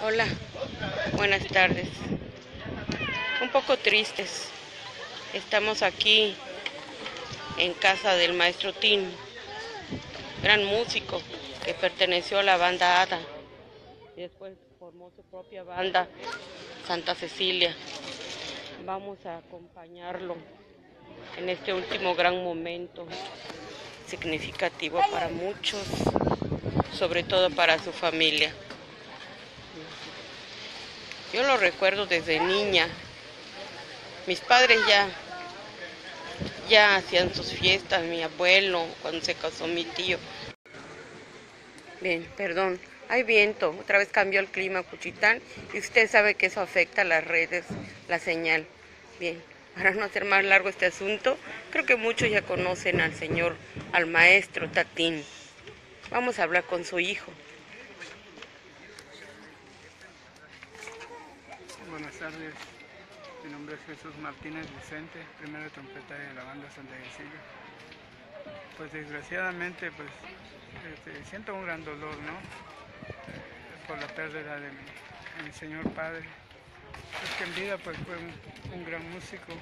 Hola, buenas tardes. Un poco tristes. Estamos aquí en casa del maestro Tin, gran músico que perteneció a la banda Ada y después formó su propia banda Santa Cecilia. Vamos a acompañarlo en este último gran momento significativo para muchos, sobre todo para su familia. Yo lo recuerdo desde niña. Mis padres ya hacían sus fiestas, mi abuelo, cuando se casó mi tío. Bien, perdón, hay viento, otra vez cambió el clima Juchitán y usted sabe que eso afecta a las redes, la señal. Bien, para no hacer más largo este asunto, creo que muchos ya conocen al maestro Tatín. Vamos a hablar con su hijo. Buenas tardes, mi nombre es Jesús Martínez Vicente, primero trompeta de la banda Santa Cecilia. Pues desgraciadamente siento un gran dolor, ¿no? Por la pérdida de mi señor padre. Es que en vida pues fue un gran músico.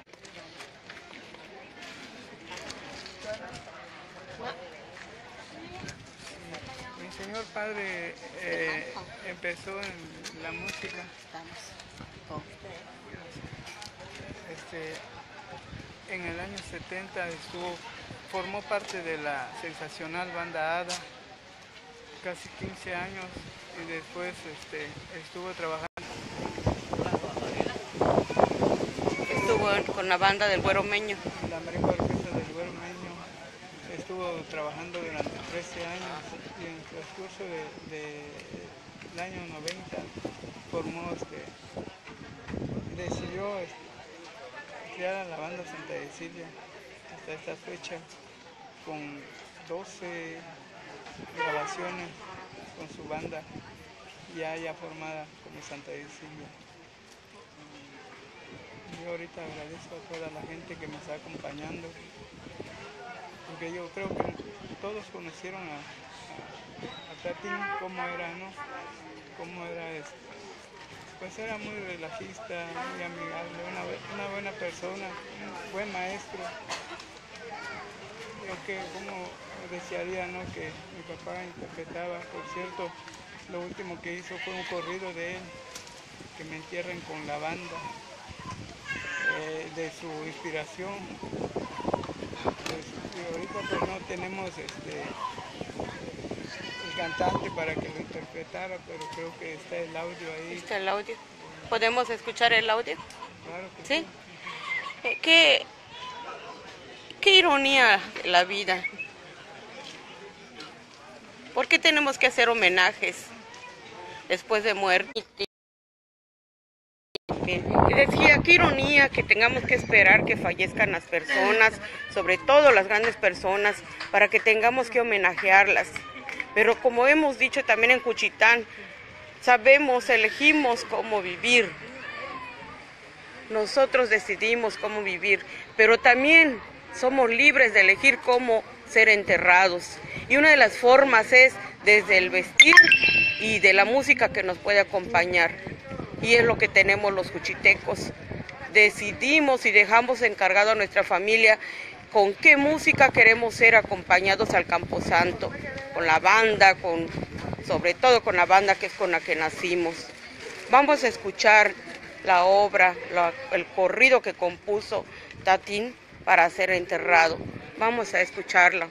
Mi señor padre empezó en la música. En el año 70 formó parte de la sensacional banda Ada, casi 15 años, y después estuvo trabajando. Estuvo con la banda del Güero Meño. La Marimba Orquesta del Güero Meño. Estuvo trabajando durante 13 años y en el transcurso del año 90 decidió crear la banda Santa Cecilia hasta esta fecha con 12 grabaciones con su banda ya formada como Santa Cecilia. Yo ahorita agradezco a toda la gente que me está acompañando, porque yo creo que todos conocieron a Tatín, cómo era, ¿no? Cómo era pues era muy relajista, muy amigable, una buena persona, un buen maestro. Yo que como desearía, ¿no?, que mi papá interpretaba. Por cierto, lo último que hizo fue un corrido de él, que me entierren con la banda, de su inspiración. Pues, y ahorita pues no tenemos el cantante para que lo interpretara, pero creo que está el audio ahí. ¿Está el audio? ¿Podemos escuchar el audio? Claro que ¿Sí? ¿Qué ironía de la vida? ¿Por qué tenemos que hacer homenajes después de muerte? Y decía, qué ironía que tengamos que esperar que fallezcan las personas, sobre todo las grandes personas, para que tengamos que homenajearlas. Pero como hemos dicho también en Juchitán, elegimos cómo vivir. Nosotros decidimos cómo vivir, pero también somos libres de elegir cómo ser enterrados. Y una de las formas es desde el vestir y de la música que nos puede acompañar. Y es lo que tenemos los juchitecos. Decidimos y dejamos encargado a nuestra familia con qué música queremos ser acompañados al Camposanto, con la banda, sobre todo con la banda que es con la que nacimos. Vamos a escuchar la obra, el corrido que compuso Tatín para ser enterrado. Vamos a escucharla.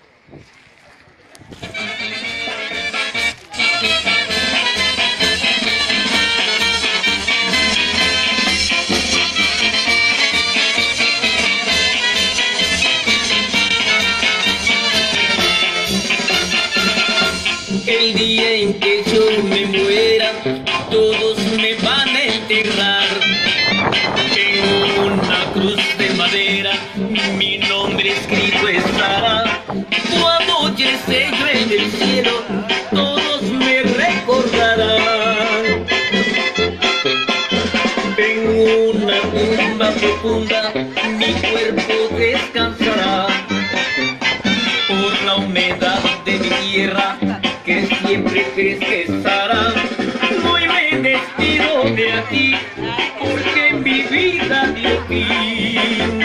El día en que yo me muera, todos me van a enterrar en una cruz de madera, mi nombre escrito estará. Cuando yo esté yo en el cielo, todos me recordarán. En una tumba profunda, mi cuerpo descansará por la humedad de mi tierra, que siempre festejará. Muy bendecido. despido de aquí, porque mi vida dio fin.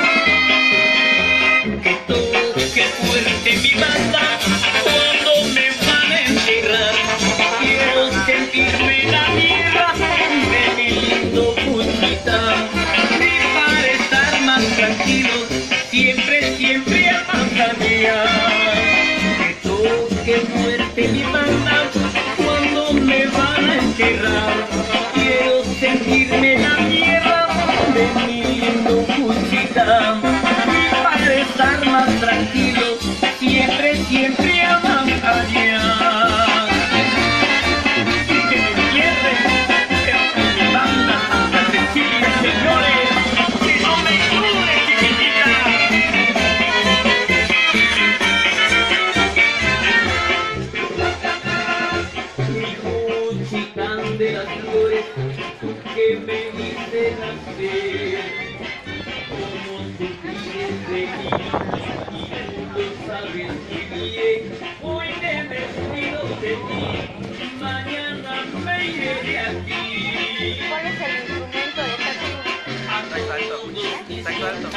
Que toque fuerte mi banda cuando me van a enterrar. Quiero sentirme en la tierra de mi lindo Cuchita. Y para estar más tranquilos, siempre, siempre a cambiar. Que toque fuerte mi banda cuando me van a enterrar. Quiero sentirme en la tierra de mi lindo Cuchita. Y para estar más tranquilos, siempre, siempre a más allá. Y que me entierren en mi banda Santa Cecilia, señores, que no me cure, chiquitita. De las flores que me hice nacer, como sufrir de mí, y tú lo sabes muy bien. Hoy me despido de ti, mañana me iré de aquí. ¿Cuál es el instrumento de esta Saxo alto.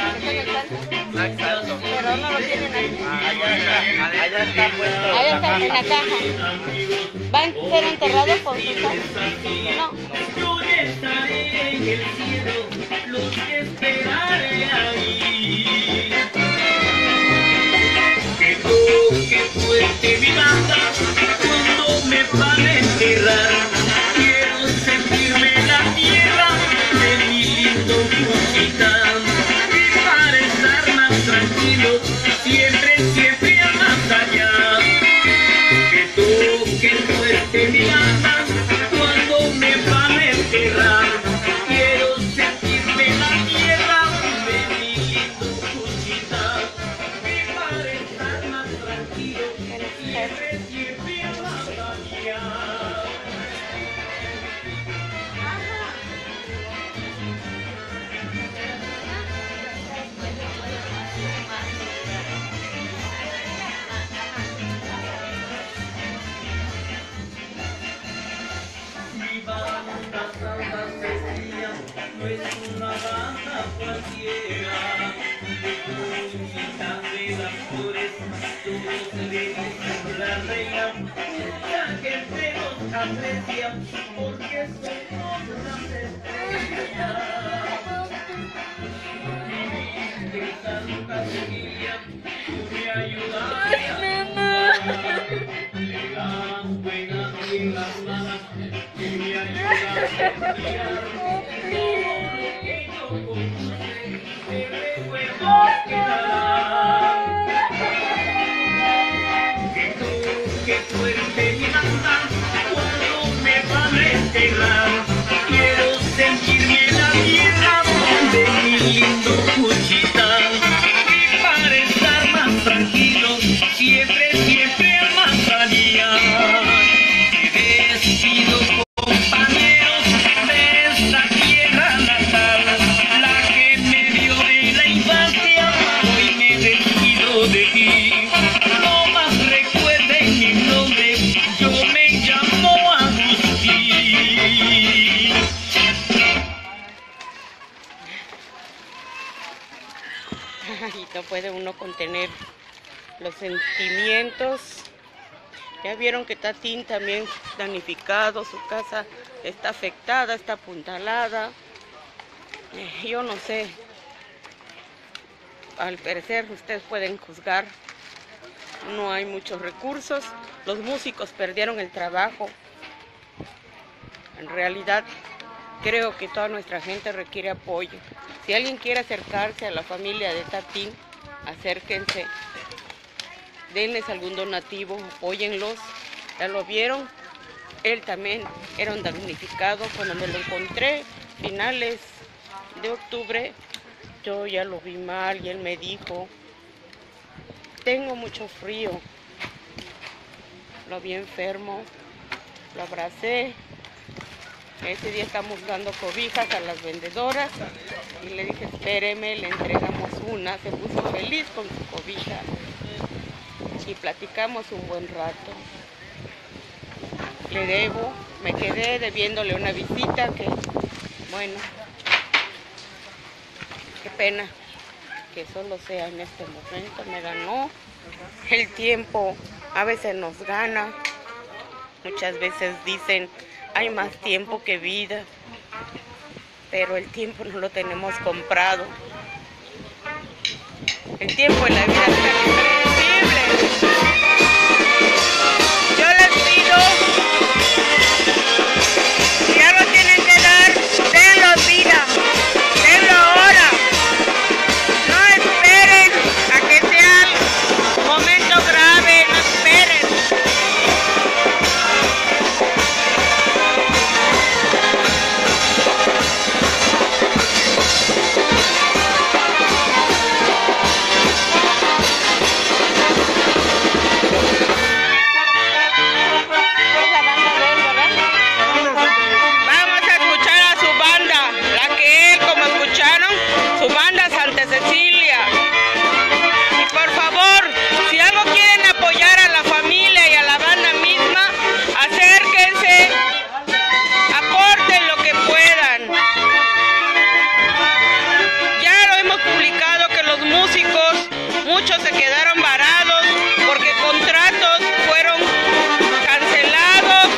Pero no lo tienen aquí. Allá está puesto. Ahí está, en la caja. ¿Van a ser enterrados con sus No. Yo estaré en el cielo, los esperaré ahí. Que toque fuerte mi banda cuando me van a enterrar. Quiero sentirme en la tierra de mi lindo Cuchita. Y para estar más tranquilo, siempre, siempre a más allá. Que toque fuerte mi banda cuando me van a enterrar. Quiero sentirme en la tierra de mi lindo Cuchita. Y para estar más tranquilo, siempre, siempre a más allá. Mi banda Santa Cecilia no es una banda cualquiera. De Cuchita de las flores, todos le dicen la reina. Mucha gente nos aprecia porque somos las estrellas. De Santa Cecilia, tú me ayudaste a amar. De las buenas y las malas, tú me ayudaste a mirar. Todo lo que yo compuse, te recuerdo quedará. Que toque fuerte mi banda cuando me van a enterrar. Quiero sentirme en la tierra de mi lindo Cuchita. Y para estar más tranquilo, siempre, siempre a más allá. Me despido, compañeros, de esta tierra natal, la que me dio de la infancia. Hoy me despido de ti. No más recuerden mi nombre, yo me llamo Agustín. Ay, no puede uno contener los sentimientos. Ya vieron que Tatín también damnificado, su casa está afectada, está apuntalada. Yo no sé, al parecer ustedes pueden juzgar, no hay muchos recursos, los músicos perdieron el trabajo. En realidad creo que toda nuestra gente requiere apoyo. Si alguien quiere acercarse a la familia de Tatín, acérquense, denles algún donativo, apóyenlos. Ya lo vieron, él también era un damnificado. Cuando me lo encontré finales de octubre, yo ya lo vi mal y él me dijo, tengo mucho frío. Lo vi enfermo, lo abracé. Ese día estamos dando cobijas a las vendedoras y le dije, espéreme, le entregamos una. Se puso feliz con su cobija y platicamos un buen rato. le debo, me quedé debiéndole una visita que, bueno, qué pena que solo sea en este momento. Me ganó el tiempo, a veces nos gana, muchas veces dicen hay más tiempo que vida, pero el tiempo no lo tenemos comprado. El tiempo en la vida es tan impredecible. Yo les pido, si algo tienen que dar, denlo vida, denlo ahora. No esperen a que sea un momento grave, no esperen. Muchos se quedaron varados porque contratos fueron cancelados.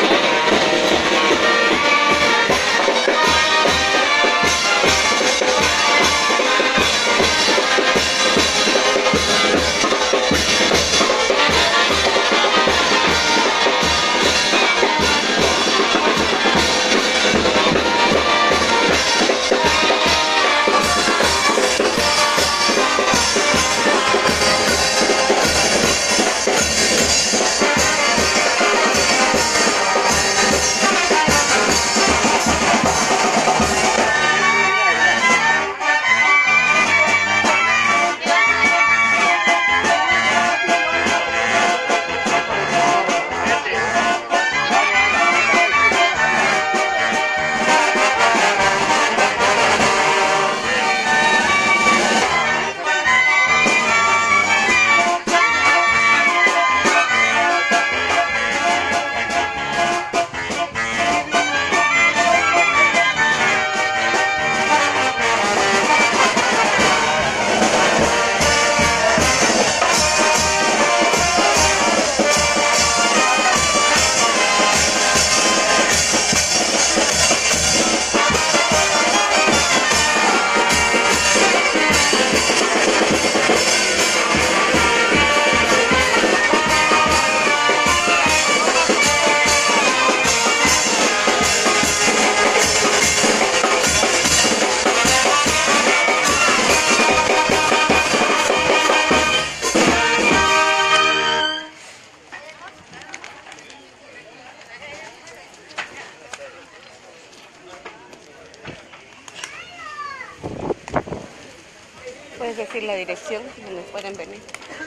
¿Puedes decir la dirección donde pueden venir?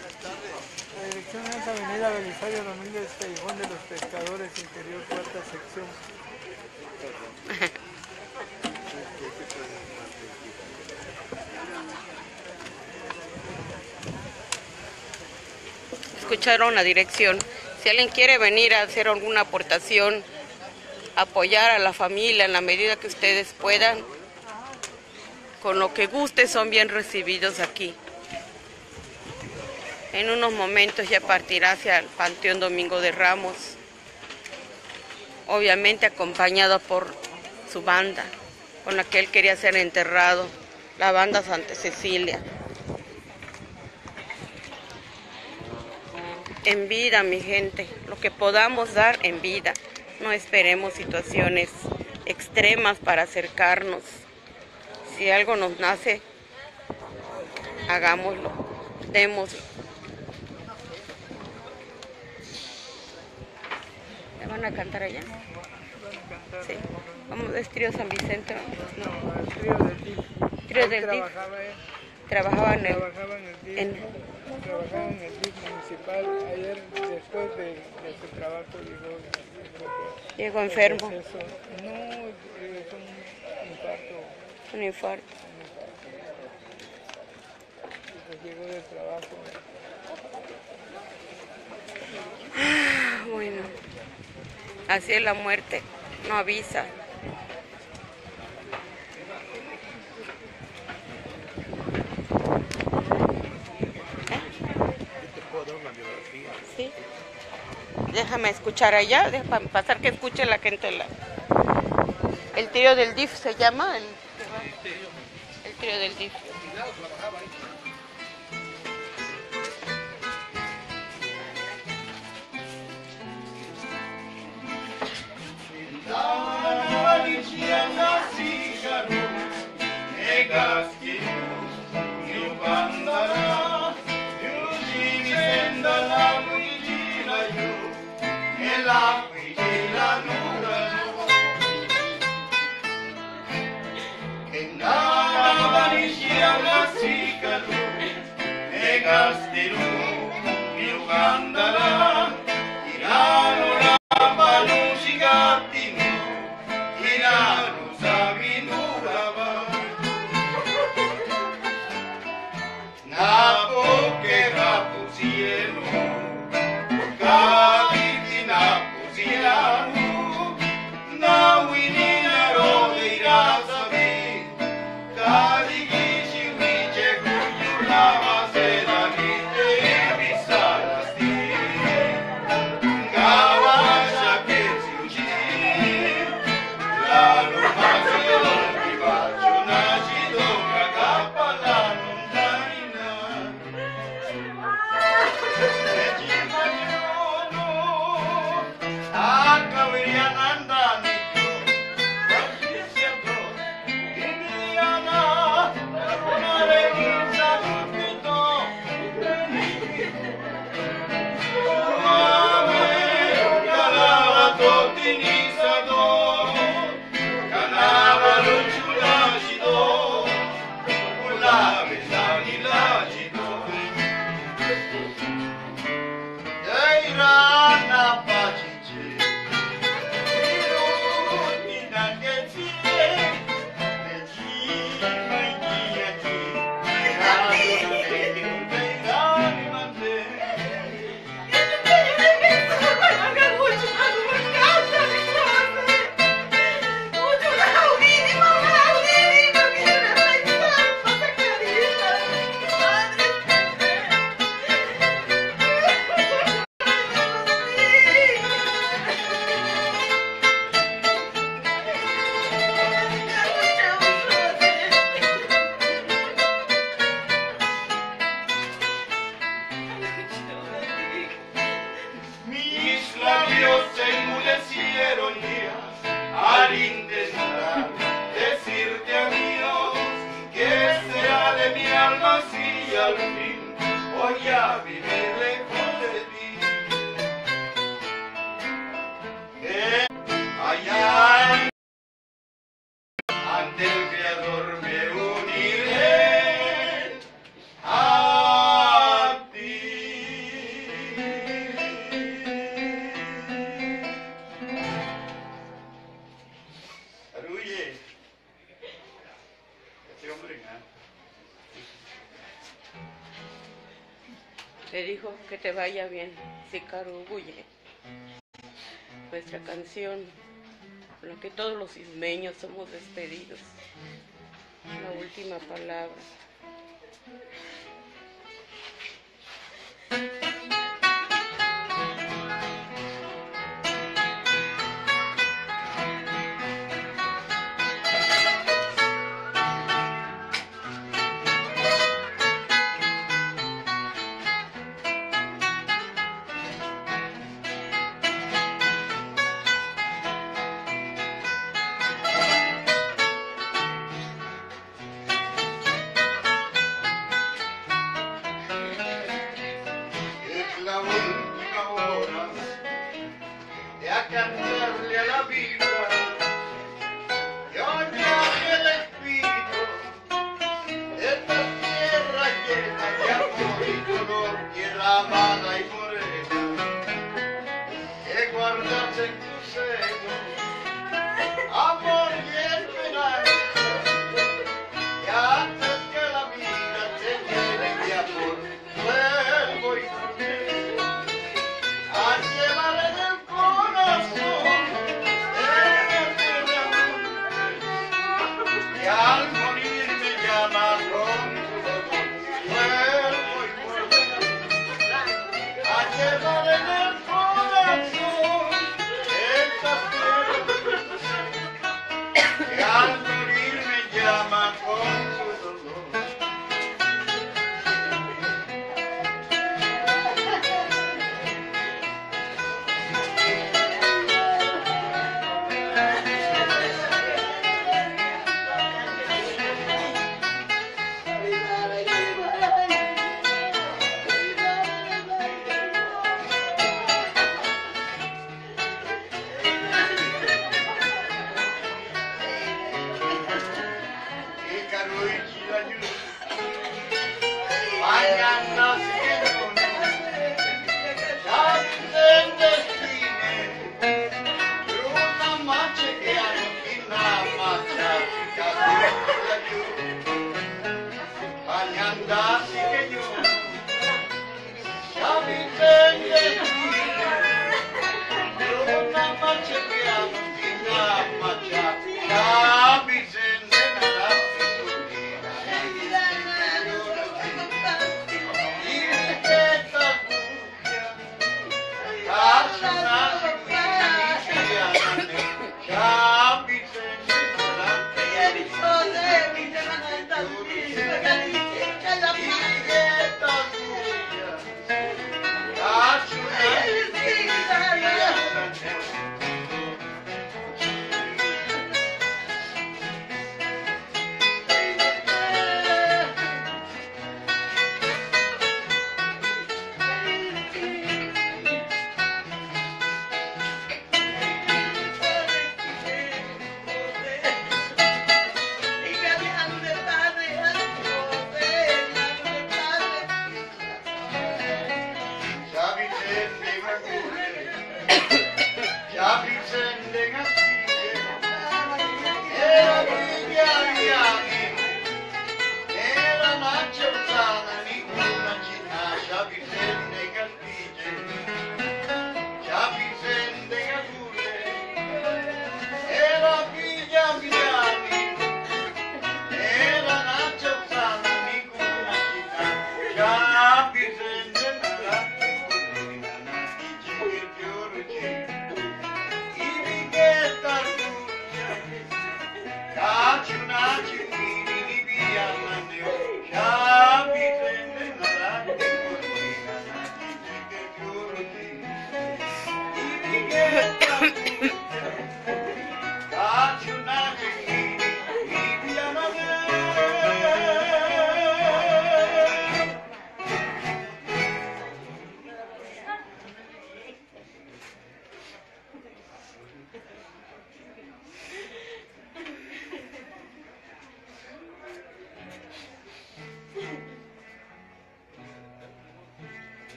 La dirección es Avenida Belisario Domínguez, Callejón de los Pescadores, interior, cuarta sección. Escucharon la dirección. Si alguien quiere venir a hacer alguna aportación, apoyar a la familia en la medida que ustedes puedan, con lo que guste, son bien recibidos aquí. En unos momentos ya partirá hacia el Panteón Domingo de Ramos, obviamente acompañado por su banda, con la que él quería ser enterrado, la banda Santa Cecilia. En vida, mi gente, lo que podamos dar en vida. No esperemos situaciones extremas para acercarnos. Si algo nos nace, hagámoslo, démoslo. ¿Le van a cantar allá? Sí. Vamos, es Trío San Vicente. No, el Trío del DIF. Trío del DIF. Trabajaba en el DIF. Trabajaba en el DIF municipal. Ayer, después de su trabajo, llegó enfermo. No, es un infarto. Un infarto. Pues llegó del trabajo. Bueno, Así es la muerte, no avisa. Sí. Déjame escuchar allá, déjame pasar que escuche la gente. El trío del DIF se llama, el trío del DIF. Le dijo que te vaya bien, Sícaro Huye. Nuestra canción, con la que todos los ismeños somos despedidos. La última palabra. Cantarle a la vida, yo ya que el espíritu de esta tierra llena de amor y color, tierra amada y morena, que guardas en tu seno amor y esperanza, y antes que la vida te llene de amor, vuelvo y a llevar en el corazón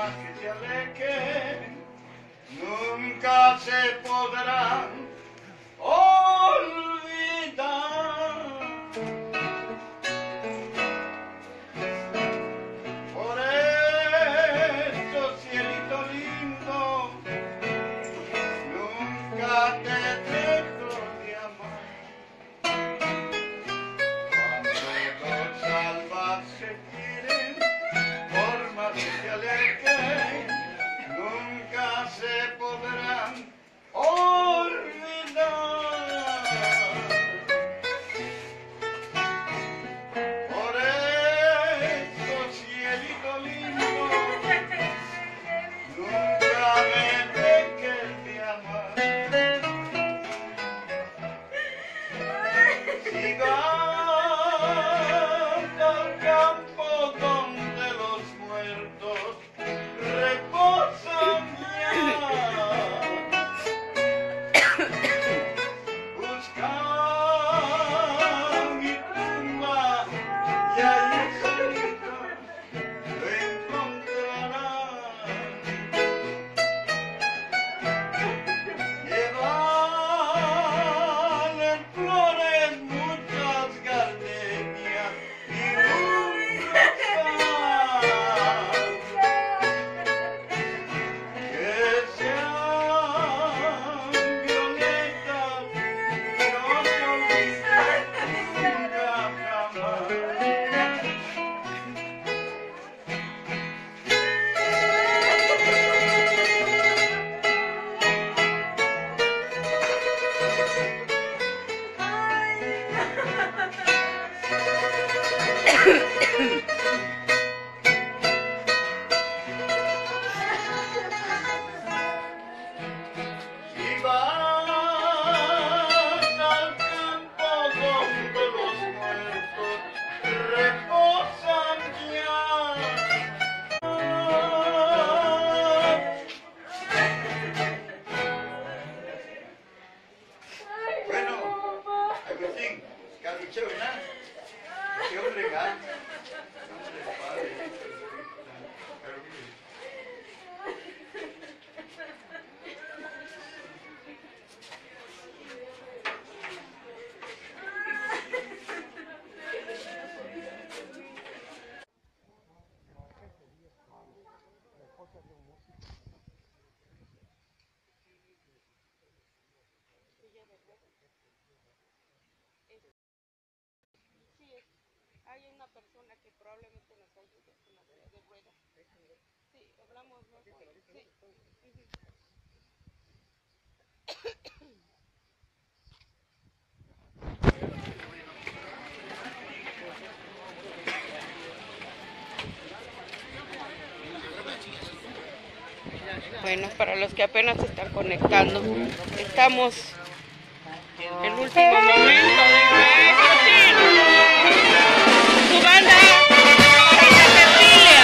más que se alejen, nunca se podrán olvidar. Por eso, cielito lindo, nunca te dejo de amar. Cuando los almas se quieren, por más que se alejen, nunca se podrán olvidar. Por eso, cielito lindo, nunca me dejes de amar. Sigan al campo donde los muertos reposan ya. Buscan mi tumba y ahí solito lo encontrarán. Llevan flores, muchas gardenias y un rosal. Que sean violetas y no se olviden nunca jamás. Y van al campo donde los muertos reposan ya. Bueno, Agustín, calucheo, ¿no? Qué hombre, ¿ah? Hombre, padre. Sí, hay una persona que probablemente nos ayude con la silla de ruedas. Sí, hablamos, ¿no? Sí. Bueno, para los que apenas se están conectando, estamos en el último momento de su banda Santa Cecilia.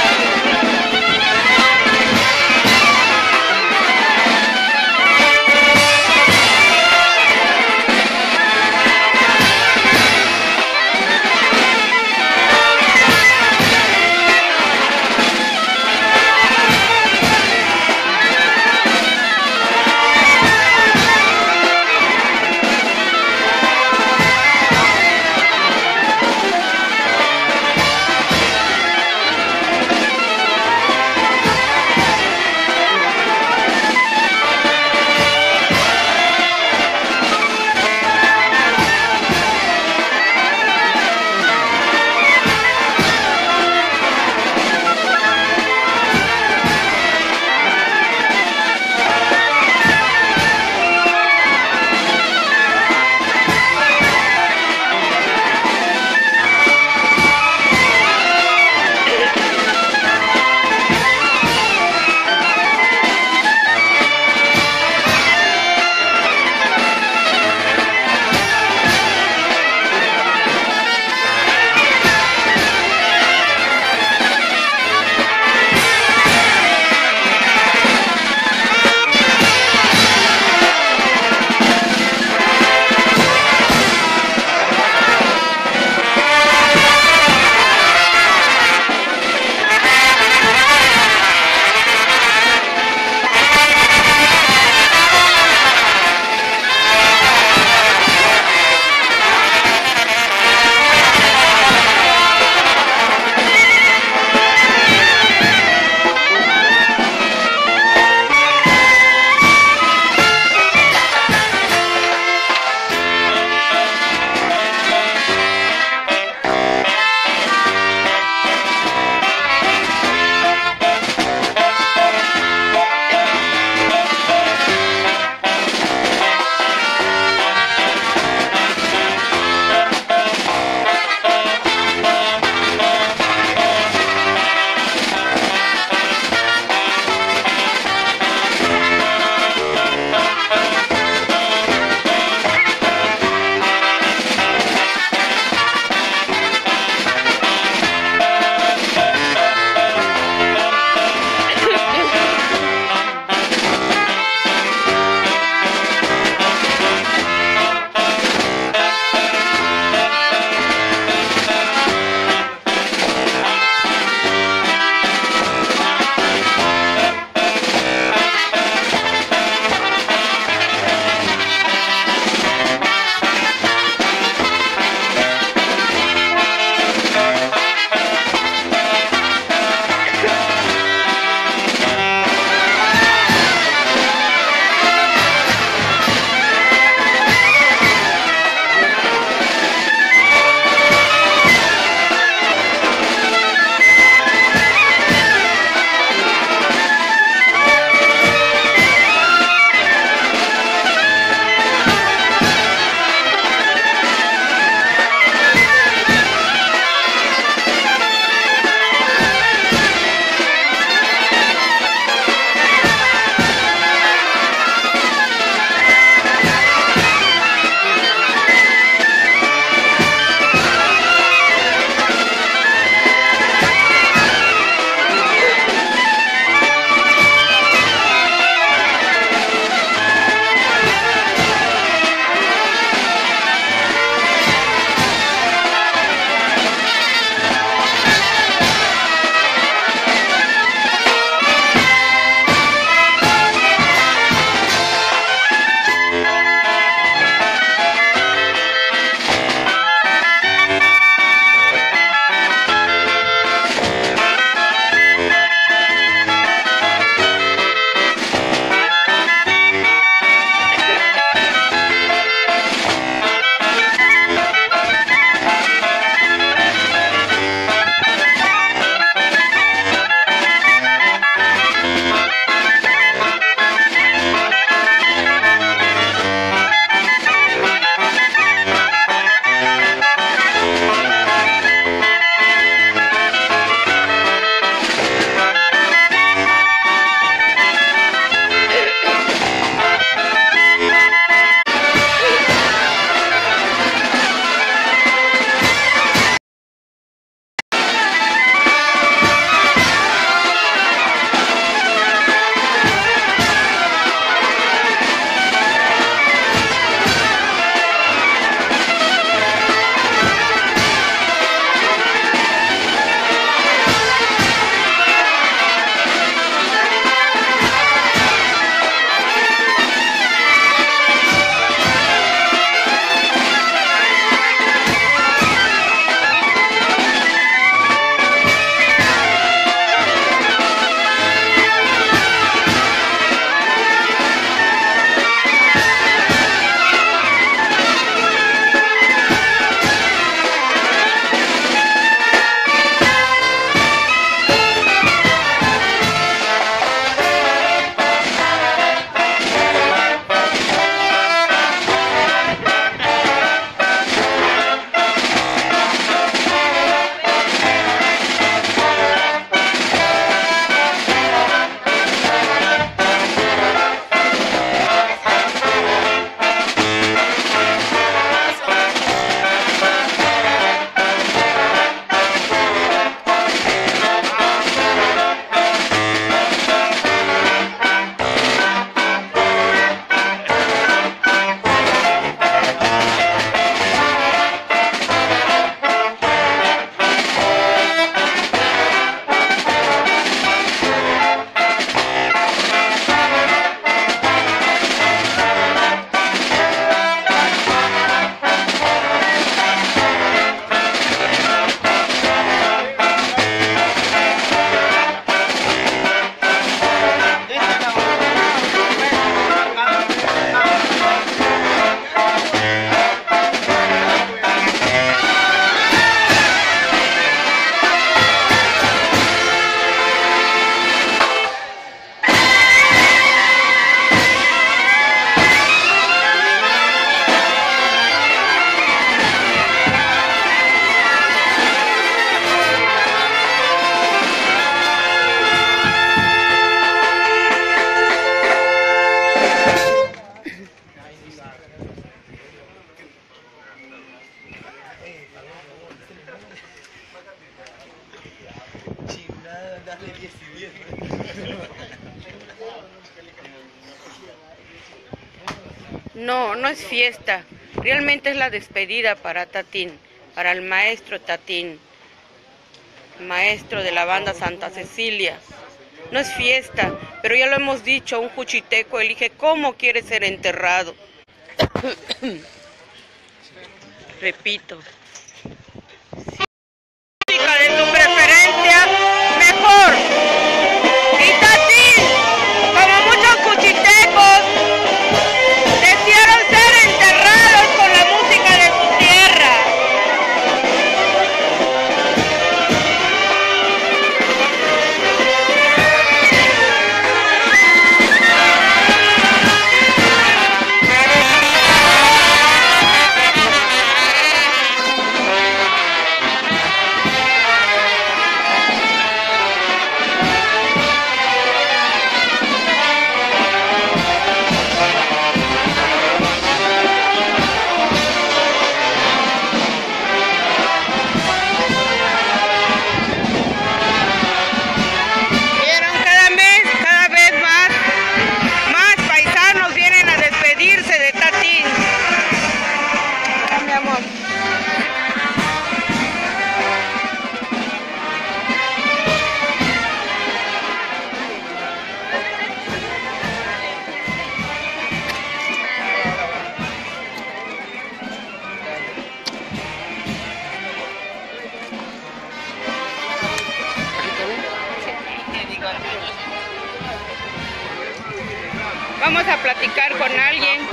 No, no es fiesta, realmente es la despedida para Tatín, para el maestro Tatín, maestro de la banda Santa Cecilia. No es fiesta, pero ya lo hemos dicho, un juchiteco elige cómo quiere ser enterrado. Repito. Música de tu preferencia, mejor. Y Tatín, como muchos cuchitecos, desearon ser enterrados con la música de su tierra. Vamos a platicar con alguien.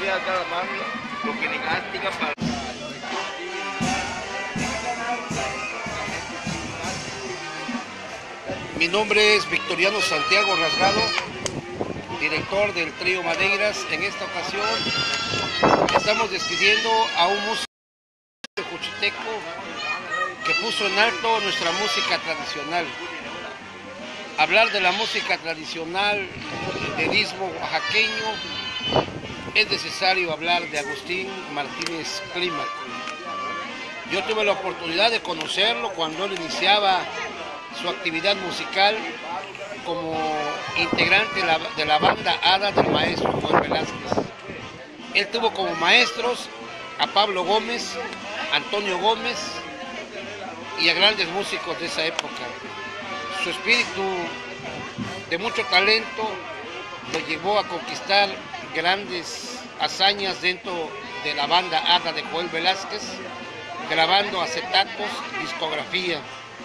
Mi nombre es Victoriano Santiago Rasgado, director del trío Madeiras. En esta ocasión estamos despidiendo a un músico juchiteco que puso en alto nuestra música tradicional. Hablar de la música tradicional del istmo oaxaqueño es necesario hablar de Agustín Martínez Clímaco. Yo tuve la oportunidad de conocerlo cuando él iniciaba su actividad musical como integrante de la banda Hada del maestro Joel Velázquez. Él tuvo como maestros a Pablo Gómez, Antonio Gómez y a grandes músicos de esa época. Su espíritu de mucho talento lo llevó a conquistar grandes hazañas dentro de la banda Hada de Joel Velázquez, grabando acetatos, discografía,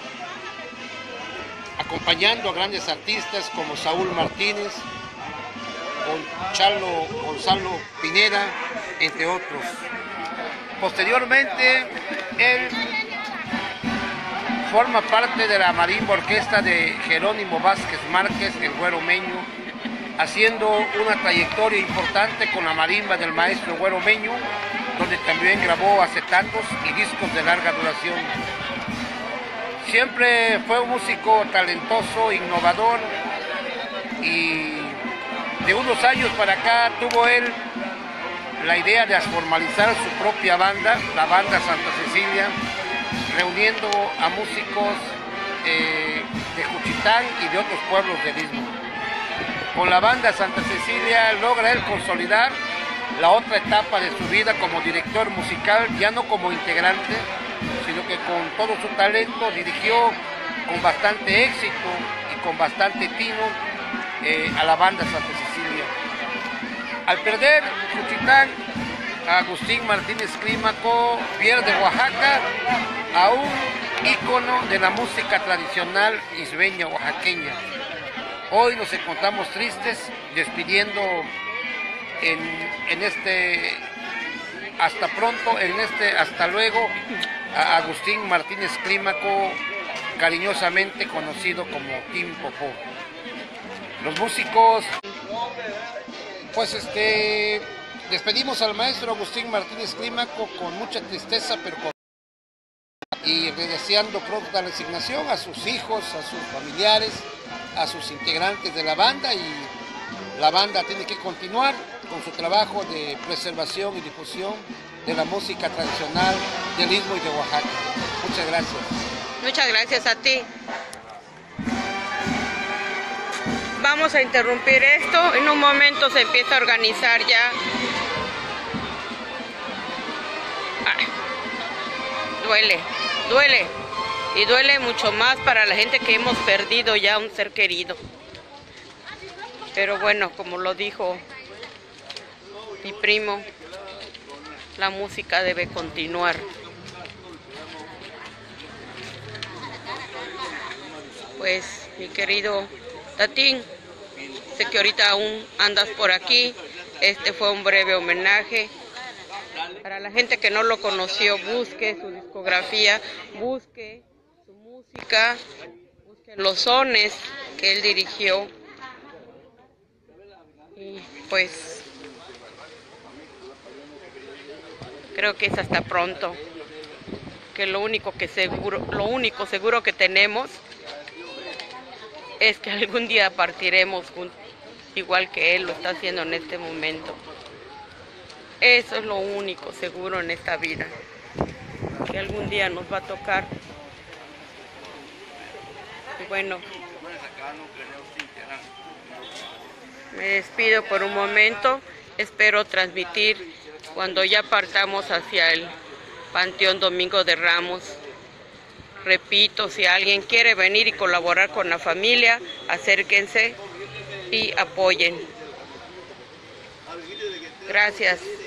acompañando a grandes artistas como Saúl Martínez, Gonzalo Pineda, entre otros. Posteriormente, él forma parte de la marimba orquesta de Jerónimo Vázquez Márquez, el Güero Meño, haciendo una trayectoria importante con la marimba del maestro Güero Meño, donde también grabó acetatos y discos de larga duración. Siempre fue un músico talentoso, innovador, y de unos años para acá tuvo él la idea de formalizar su propia banda, la banda Santa Cecilia, reuniendo a músicos de Juchitán y de otros pueblos del istmo. Con la banda Santa Cecilia logra él consolidar la otra etapa de su vida como director musical, ya no como integrante, sino que con todo su talento dirigió con bastante éxito y con bastante tino a la banda Santa Cecilia. Al perder Juchitán, Agustín Martínez Clímaco pierde Oaxaca a un ícono de la música tradicional isbeña oaxaqueña. Hoy nos encontramos tristes despidiendo en este hasta pronto, hasta luego, a Agustín Martínez Clímaco, cariñosamente conocido como Tim Popó. Los músicos, pues despedimos al maestro Agustín Martínez Clímaco con mucha tristeza, pero y deseando pronta resignación a sus hijos, a sus familiares, a sus integrantes de la banda, y la banda tiene que continuar con su trabajo de preservación y difusión de la música tradicional del istmo y de Oaxaca. Muchas gracias. Muchas gracias a ti. vamos a interrumpir esto. En un momento se empieza a organizar ya. Duele. Y duele mucho más para la gente que hemos perdido ya un ser querido. Pero bueno, como lo dijo mi primo, la música debe continuar. Pues, mi querido Tatín, sé que ahorita aún andas por aquí. Este fue un breve homenaje. Para la gente que no lo conoció, busque su discografía, busque su música, busque los sones que él dirigió. Y pues creo que es hasta pronto. Que lo único seguro que tenemos es que algún día partiremos juntos, igual que él lo está haciendo en este momento. Eso es lo único seguro en esta vida, que algún día nos va a tocar. Y bueno, me despido por un momento. Espero transmitir cuando ya partamos hacia el Panteón Domingo de Ramos. Repito, si alguien quiere venir y colaborar con la familia, acérquense y apoyen. Gracias.